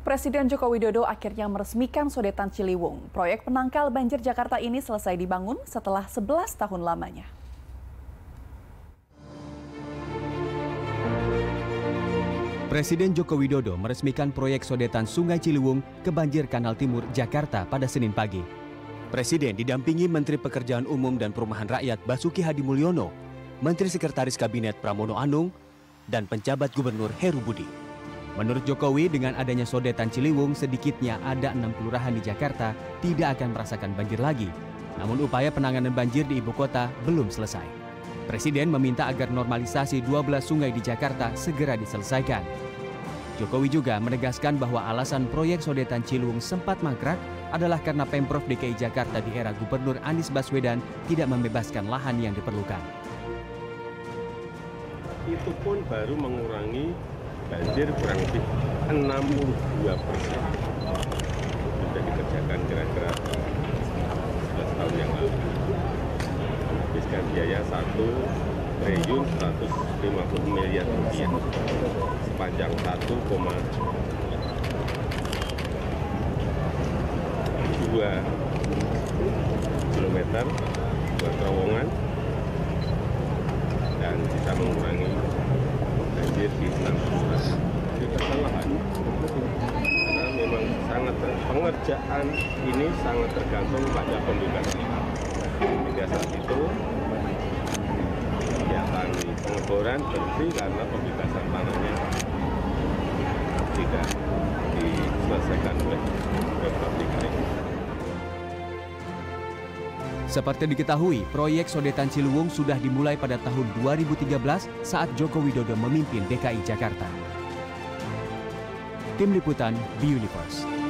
Presiden Joko Widodo akhirnya meresmikan Sodetan Ciliwung. Proyek penangkal banjir Jakarta ini selesai dibangun setelah 11 tahun lamanya. Presiden Joko Widodo meresmikan proyek Sodetan Sungai Ciliwung ke banjir Kanal Timur, Jakarta pada Senin pagi. Presiden didampingi Menteri Pekerjaan Umum dan Perumahan Rakyat Basuki Hadi Mulyono, Menteri Sekretaris Kabinet Pramono Anung, dan penjabat Gubernur Heru Budi. Menurut Jokowi, dengan adanya Sodetan Ciliwung, sedikitnya ada 6 kelurahan di Jakarta tidak akan merasakan banjir lagi. Namun upaya penanganan banjir di ibu kota belum selesai. Presiden meminta agar normalisasi 12 sungai di Jakarta segera diselesaikan. Jokowi juga menegaskan bahwa alasan proyek Sodetan Ciliwung sempat mangkrak adalah karena Pemprov DKI Jakarta di era Gubernur Anies Baswedan tidak membebaskan lahan yang diperlukan. Itu pun baru mengurangi banjir kurang lebih 62%. Sudah dikerjakan kira-kira 11 tahun yang lalu. Menghabiskan biaya 1.150 miliar rupiah sepanjang 1,2 kilometer buat terowongan dan bisa mengurangi banjir di 60%. Kesalahan karena memang sangat pengerjaan ini sangat tergantung pada pembebasan lahan. Hingga saat itu kegiatan pengeboran berhenti karena pembebasan tanahnya tidak diselesaikan oleh Pemprov DKI. Seperti diketahui, proyek Sodetan Ciliwung sudah dimulai pada tahun 2013 saat Joko Widodo memimpin DKI Jakarta. Tim Liputan, B-Universe.